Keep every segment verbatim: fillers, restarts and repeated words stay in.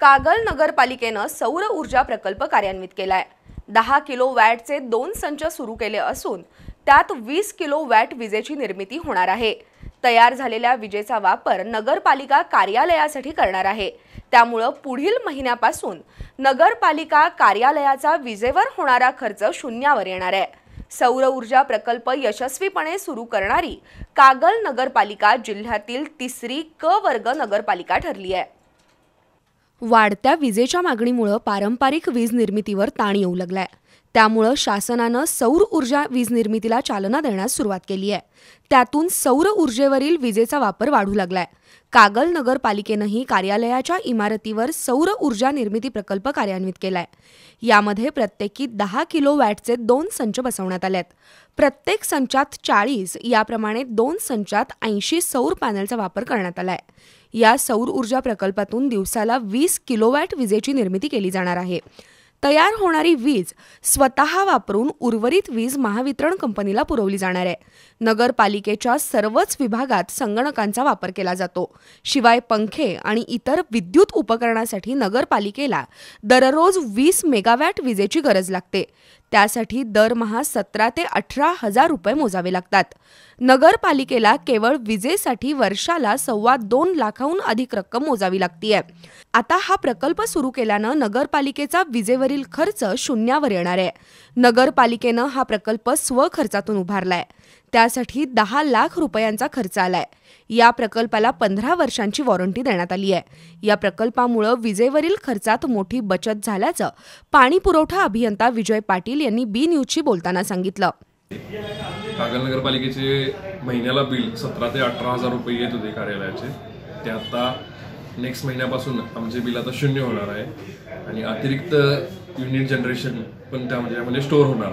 कागल नगरपालिकेनं सौर ऊर्जा प्रकल्प कार्यान्वित केलाय। दहा किलो वॅटचे दोन संच सुरू केले असून त्यात वीस किलो वॅट विजेची निर्मिती होणार आहे। तयार झालेल्या विजेचा वापर नगरपालिका कार्यालयासाठी करणार आहे। त्यामुळे पुढील महिन्यापासून नगरपालिका कार्यालयाचा विजेवर होणारा खर्च शून्यावर येणार आहे। सौर ऊर्जा प्रकल्प यशस्वीपणे सुरू करणारी कागल नगरपालिका जिल्ह्यातील तिसरी क वर्ग नगरपालिका ठरली आहे। वाढत्या विजेच्या मागणीमुळे पारंपरिक वीज निर्मितीवर ताण येऊ लागलाय। त्यामुळे शासनाने सौर ऊर्जा वीज निर्मितीला चालना देण्यास सुरुवात केली आहे। त्यातून सौर ऊर्जेवरील विजेचा वापर वाढू लागलाय। कागल नगरपालिकेनेही कार्यालयाच्या इमारतीवर सौर ऊर्जा निर्मिती प्रकल्प कार्यान्वित केलाय। यामध्ये प्रत्येकी दहा किलो वॅटचे दोन संच बसवण्यात आलेत। प्रत्येक संचात चाळीस याप्रमाणे दोन संचात ऐंशी सौर पॅनलचा वापर करण्यात आलाय। या सौर ऊर्जा प्रकल्पातून दिवसाला वीस किलोवॅट विजेची निर्मिती केली जाणार आहे। तयार होणारी वीज स्वतः वापरून उर्वरित वीज महावितरण कंपनीला पुरवली जाणार आहे। नगरपालिकेच्या सर्वच विभागात संगणकांचा वापर केला जातो। शिवाय पंखे आणि इतर विद्युत उपकरणासाठी नगरपालिकेला दररोज वीस मेगावॅट विजेची गरज लागते। त्यासाठी दरमहा सतरा ते अठरा हजार रुपये मोजावे लागतात। नगरपालिकेला केवळ विजेसाठी वर्षाला सव्वा दोन लाखाहून अधिक रक्कम मोजावी लागते। आता हा प्रकल्प सुरू केल्यानं नगरपालिकेचा विजेवरील खर्च शून्यावर येणार आहे। नगरपालिकेनं हा प्रकल्प स्वखर्चातून उभारलाय। त्यासाठी दहा लाख रुपयांचा खर्च आलाय। या प्रकल्पाला पंधरा वर्षांची वॉरंटी देण्यात आली आहे। या प्रकल्पामुळे विजेवरील खर्चात मोठी बचत झाल्याचं पाणी पुरवठा अभियंता विजय पाटील यांनी बी न्यूजशी बोलताना सांगितलं। कागल नगरपालिकेचे महिन्याला बिल सतरा ते अठरा हजार रुपये येत होते कार्यालयाचे। ते आता नेक्स्ट महिन्यापासून आमचे बिल आता शून्य होणार आहे आणि अतिरिक्त युनिट जनरेशन पण त्यामध्ये त्यामध्ये स्टोअर होणार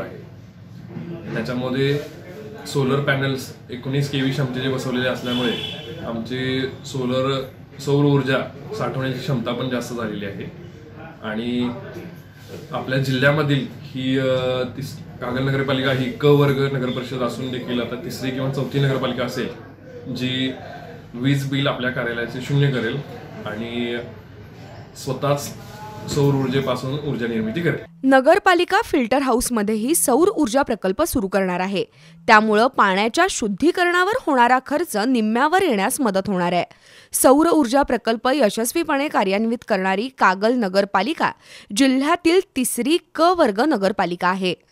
आहे। त्याच्यामध्ये सोलर पॅनल्स एकोणीस केवी क्षमतेचे बसवलेले असल्यामुळे आमचे सोलर सौर ऊर्जा साठवण्याची क्षमता पण जास्त झालेली आहे। आणि आपल्या जिल्ह्यामधील ही कागल नगरपालिका ही क वर्ग नगरपरिषद असून देखील आता तिसरी किंवा चौथी नगरपालिका असेल जी वीज बिल आपल्या कार्यालयाचे शून्य करेल आणि स्वतःच सौर ऊर्जेपासून ऊर्जा निर्मिती करेल। नगरपालिका फिल्टर हाऊसमध्येही सौर ऊर्जा प्रकल्प सुरू करणार आहे। त्यामुळे पाण्याच्या शुद्धीकरणावर होणारा खर्च निम्म्यावर येण्यास मदत होणार आहे। सौर ऊर्जा प्रकल्प यशस्वीपणे कार्यान्वित करणारी कागल नगरपालिका जिल्ह्यातील तिसरी क वर्ग नगरपालिका आहे।